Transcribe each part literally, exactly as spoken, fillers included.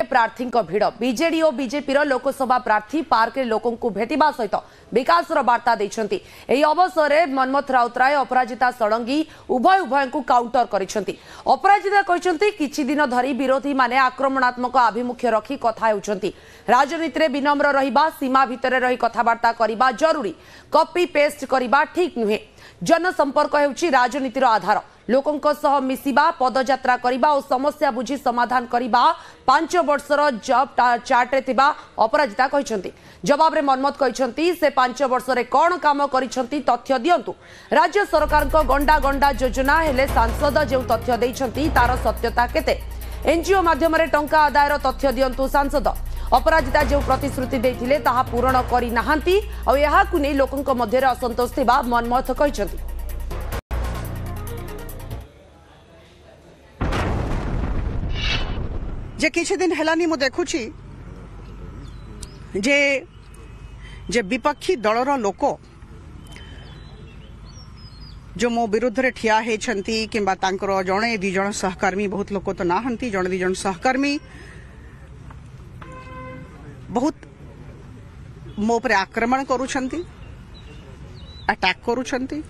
प्रार्थी भिड़ बीजेडी और बीजेपी लोकसभा प्रार्थी पार्क में लोकों को भेटा सहित विकास बार्ता देते। अवसर में मनमथ राउतराय अपराजिता षडंगी उभय उभय को काउंटर करिसेंती। अपराजिता कहते किछि दिन धरी विरोधी माने आक्रमणात्मक आभिमुख्य रखी कथा होउछंती। राजनीति में विनम्र रहिबा सीमा भितर रही कथबार्ता करिबा जरूरी, कॉपी पेस्ट करिबा ठीक नुहे। जनसंपर्क हेउछि राजनीतिर आधार। लोकों सह मिसिबा, पदयात्रा करिबा और समस्या बुझी समाधान करिबा पांच वर्षर जॉब चार्ट रे थिबा अपराजिता कहछंती। जवाब रे मनमथ कहछंती से पांच वर्ष रे कोन काम करिसंती तथ्य दियंतु। राज्य सरकार को गंडा गंडा योजना हेले सांसद जे तथ्य देइछंती तार सत्यता केते। एनजीओ माध्यम रे टंका आदायर तथ्य दियंतु सांसद। अपराजिता जो प्रतिश्रुति देथिले ताहा पूरण करि नाहंती और याहाकु नै लोकंक मध्य रे असंतोष थिबा मनमथ कहछंती। जे किछि दिन हेलानी मु देखुछि जे जे विपक्षी दलर लोक जो मो विरुद्ध रे ठिया हेछंती किंबा तांकर जणे दि जण सहकर्मी, बहुत लोक तो नाहंती, जणे दि जण सहकर्मी बहुत मो पर आक्रमण करूछंती, अटैक करूछंती,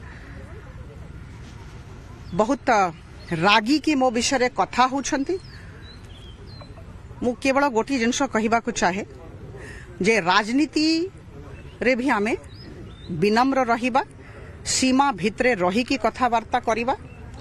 बहुत रागी की मो विषय रे कथा होछंती। मु केवल गोटी जिनस कहवा को चाहे जे राजनीति रे भी आमे विनम्र रहिबा, सीमा भितरे रही की कथबार्ता करिबा,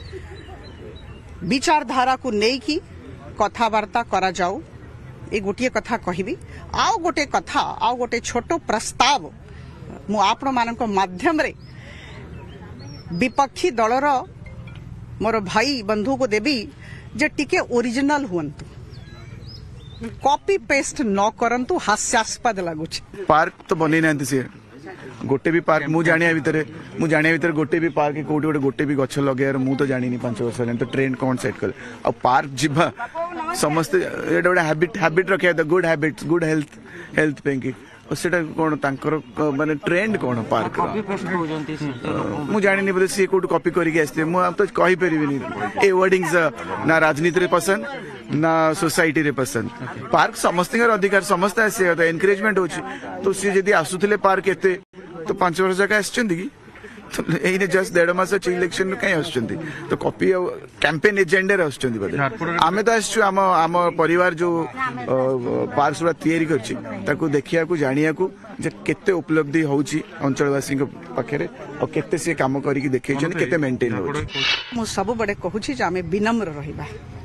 विचारधारा को नहीं की कथबार्ता करा जाऊ। ए गोटे कथा कहबी। आउ गोटे कथा, आउ गोटे छोटो प्रस्ताव मु आपण मानक माध्यम रे विपक्षी दलर मोर भाई बंधु को देबी जे टिके ओरिजिनल हुअंतु, कॉपी पेस्ट न करंतु। हास्यास्पद लागुच। पार्क तो बनै नांती से गोटे भी पार्क मु जानिया भितरे मु जानिया भितरे गोटे भी पार्क कोठी गोटे गोटे भी गछ लगेयार मु तो जानिनी पांच वर्ष हेलान। तो ट्रेंड कोन सेट कर आ पार्क जिबा समस्त एटा गोटे हैबिट हैबिट रखिया the good habits good health health पेंकी सेटा कोन तांकर माने ट्रेंड कोन पार्क कॉपी पेस्ट हो जंती मु जानिनी बोले सी कोठी कॉपी करके आस्ते मु अब तो कहि परिबिनी। ए वर्डिंग्स ना राजनीति रे पसंद ना सोसाइटी रे पसंद। पार्क समस्त अधिकार समस्त आसे एनकरेजमेंट होची। तो सी जदी आसुथिले पार्क एते तो पांच वर्ष जाका आछचंदी की तो एने जस्ट डेढ़ मास अछि इलेक्शन कहीं आछचंदी। तो कॉपी कैंपेन एजेंडा रे आछचंदी बदे आमे तो आछछु आम आम परिवार जो पार्क सुरा तयारी करछि ताकू देखिया को जानिया को जे केते उपलब्धि होउची अंचलवासी के पाखरे और केते से काम करी की देखै छन केते मेंटेन होउची। मु सब बडे कहूछि जे आमे विनम्र रहिबा।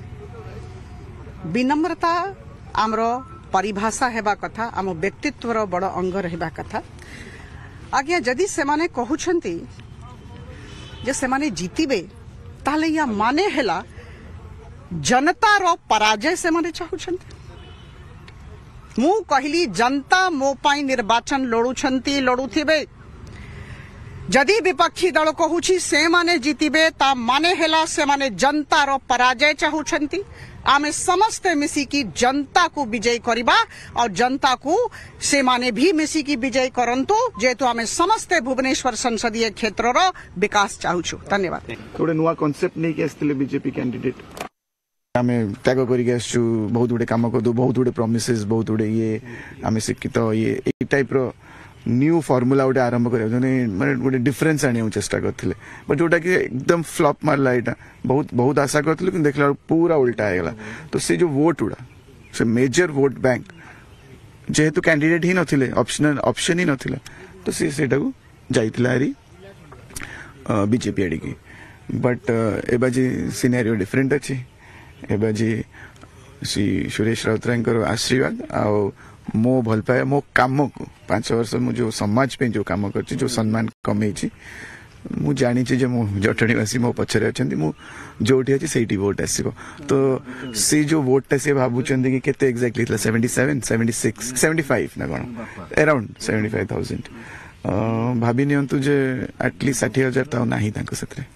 विनम्रता आमरो परिभाषा हेबा कथा, आम व्यक्तित्वर बड़ अंग रहिबा कथा। आज्ञा जदि से माने कहउछंती जे से माने जीतिबे ताले या माने हेला जनता रो पराजय से माने चाहुछंती। मु कहली जनता मो पाई निर्वाचन लड़ुछंती लड़ुथिबे। जदि विपक्षी दल कहूछि से माने जीतिबे ता माने हेला से माने जनता रो पराजय चाहुछंती। आमे समस्त मिसिकी जनता को विजय करिबा और जनता को से माने भी मिसिकी विजय करंतु जेतु आमे समस्त भुवनेश्वर संसदीय क्षेत्र रो विकास चाहुछु। धन्यवाद। थोड़े नुआ कांसेप्ट नहीं के आस्तिले बीजेपी कैंडिडेट आमे त्याग करिके आसछु। बहुत गुडे काम करदु, बहुत गुडे प्रॉमिसेस, बहुत गुडे ये आमे शिक्षित ये ए टाइप रो न्यू फॉर्मूला गोटे आरंभ कर माने गोटे डिफरेंस आने चेष्टा करथिले बट जोटा कि एकदम फ्लॉप मारला। एटा बहुत बहुत आशा करथिले कि देखला पूरा उल्टा आगला। तो से जो वोट उड़ा से मेजर वोट बैंक जेहेतु कैंडिडेट ही नथिले, ऑप्शनल ऑप्शन ही नथिला, तो से सेटा को जाइथिला हरी बीजेपी आडी की। बट एबाजी सिनेरियो डिफरेंट अछि। एबाजी श्री सुरेश राउतराय आशीर्वाद आ मो भल पाए मो काम को पांच वर्ष मु जो समाज पे जो काम कर जो सम्मान कमे मु जानी जे मो जटणीवासी मो पछरे अछंती मु जोठी अछि सेठी वोट आसीबो। तो से जो वोट से भाबुचंदी कि केते एक्जेक्टली थला seventy seven seventy six seventy five ना कोन अराउंड सेवेंटी फाइव थाउजेंड भाबी नियंतु जे एटलीस्ट साठ हजार तो नाही तांको सतरे।